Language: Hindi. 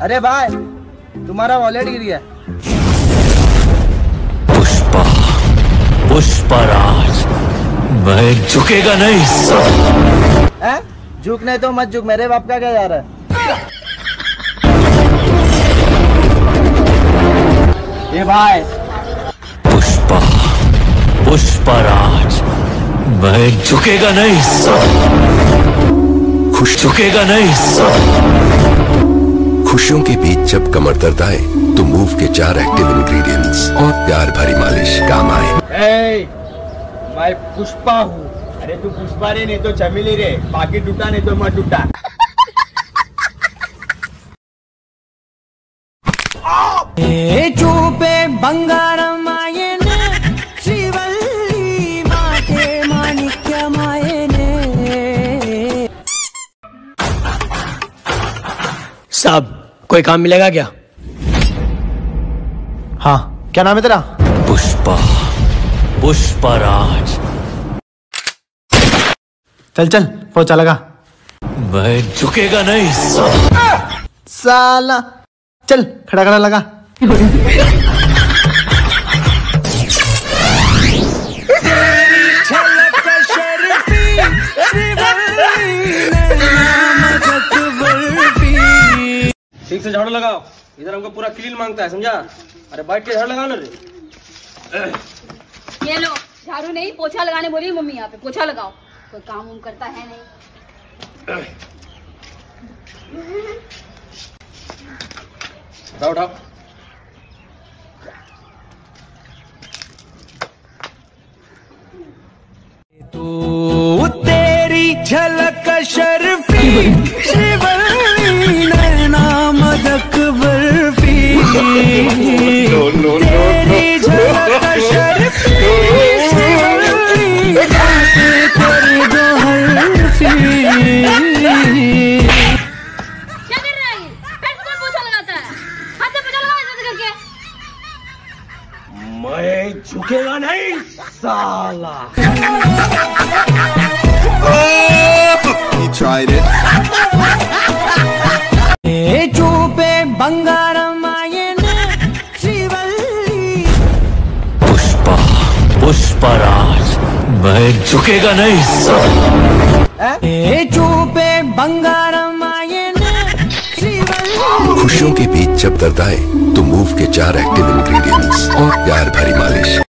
अरे भाई तुम्हारा वॉलेट गिर गया। पुष्पा, पुष्पराज, मैं झुकेगा नहीं हैं? झुक नहीं तो मत झुक, मेरे बाप का क्या जा रहा है? ये भाई पुष्पा, पुष्पराज, मैं झुकेगा नहीं झुकेगा नहीं। खुशियों के बीच जब कमर दर्द आए तो मूव के 4 एक्टिव इंग्रेडिएंट्स और प्यार भरी मालिश काम आए। मैं पुष्पा हूँ। अरे तू पुष्पा रे नहीं तो चमेली रे, बाकी टूटा नहीं तो मत टूटा। चूपे बंगारम आयेने श्रीवल्ली माते माणिक्यमायेने। साहब कोई काम मिलेगा क्या? हाँ, क्या नाम है तेरा? पुष्पा, पुष्पराज। चल चल पोछा लगा। मैं झुकेगा नहीं साला चल खड़ा खड़ा लगा। ठीक से झाड़ू लगाओ, इधर हमको पूरा क्लीन मांगता है, समझा? अरे बैठ के झाड़ू लगाओ ना रे। ये लो, झाड़ू नहीं पोछा लगाने बोली मम्मी, यहाँ पे पोछा लगाओ। कोई काम उम करता है नहीं। उठाओ उठाओ। तू तेरी झलक शर्फी श्रीवल्ली नैना मदक बर्फी। तेरी झलक शर्फी श्रीवल्ली बात कर दो हल्फी। क्या कर रहा है ये? पैर से पोछा लगाता है, हाथ से पोछा लगा ऐसे करके। मैं झुकेगा नहीं साला। He tried it. चूपे Bangaram आयेने Srivalli. Pushpa, Pushpraj, मैं झुकेगा नहीं चूपे बंगारम आयेने श्रीवल्ली। खुशियों के बीच जब दर्द आए तो मूव के 4 एक्टिव इंग्रेडिएंट्स और प्यार भरी मालिश